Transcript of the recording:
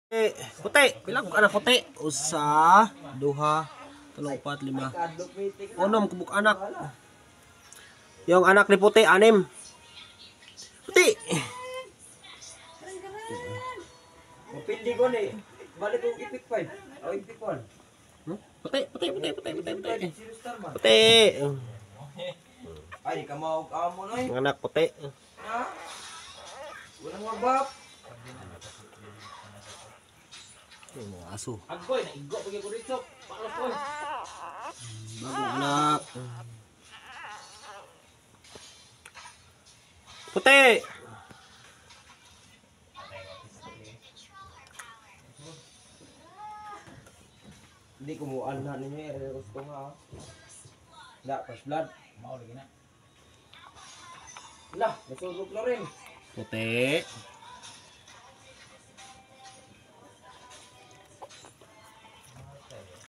Puti, pilang anak puti? Usa, duha, tulong, upat, lima. Unom kubuk anak. Yung anak ni puti, 6. Puti. Mapindi ko ni. Balik kong ipit pa. O ipit ko. Puti. Puti. Ay, kamao mo noy. Yung anak puti. Ha? Walang wabap. Yung mga aso. Agboy, naigo pag ko rito. Palos ko. Bagong anak. Puti. Hindi kumuan na ninyo. Ere gusto nga. Hindi, first blood. Mau lagi na. Lah, nasugok na rin. Puti.